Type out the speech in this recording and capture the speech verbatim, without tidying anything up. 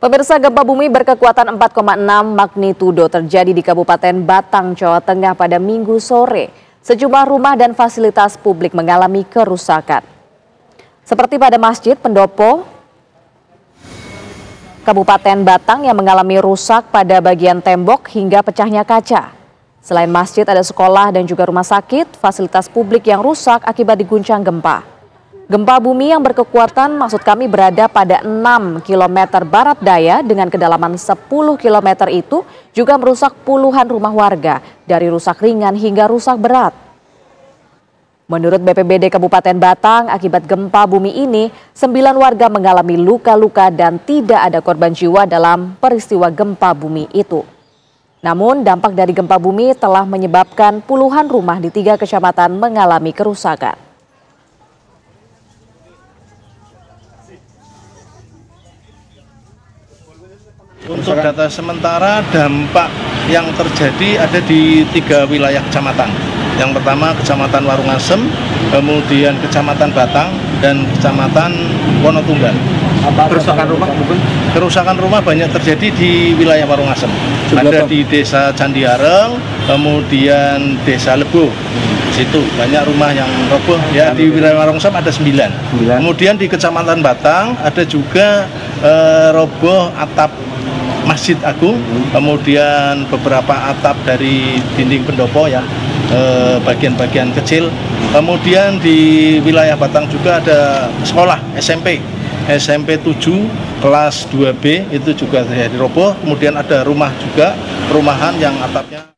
Pemirsa, gempa bumi berkekuatan empat koma enam magnitudo terjadi di Kabupaten Batang, Jawa Tengah pada Minggu sore. Sejumlah rumah dan fasilitas publik mengalami kerusakan. Seperti pada Masjid Pendopo, Kabupaten Batang yang mengalami rusak pada bagian tembok hingga pecahnya kaca. Selain masjid, ada sekolah dan juga rumah sakit, fasilitas publik yang rusak akibat diguncang gempa. Gempa bumi yang berkekuatan maksud kami berada pada enam kilometer barat daya dengan kedalaman sepuluh kilometer itu juga merusak puluhan rumah warga dari rusak ringan hingga rusak berat. Menurut B P B D Kabupaten Batang, akibat gempa bumi ini, sembilan warga mengalami luka-luka dan tidak ada korban jiwa dalam peristiwa gempa bumi itu. Namun dampak dari gempa bumi telah menyebabkan puluhan rumah di tiga kecamatan mengalami kerusakan. Untuk data sementara, dampak yang terjadi ada di tiga wilayah kecamatan. Yang pertama Kecamatan Warungasem, kemudian Kecamatan Batang, dan Kecamatan Wonotunggal. Kerusakan rumah mungkin? Kerusakan rumah banyak terjadi di wilayah Warungasem. Ada di Desa Candiareng, kemudian Desa Lebo. Di situ banyak rumah yang roboh. Ya, di wilayah Warungasem ada sembilan. Kemudian di Kecamatan Batang ada juga eh, roboh atap Masjid Agung, kemudian beberapa atap dari dinding pendopo ya, bagian-bagian kecil. Kemudian di wilayah Batang juga ada sekolah S M P, S M P tujuh kelas dua B itu juga terjadi roboh. Kemudian ada rumah juga, perumahan yang atapnya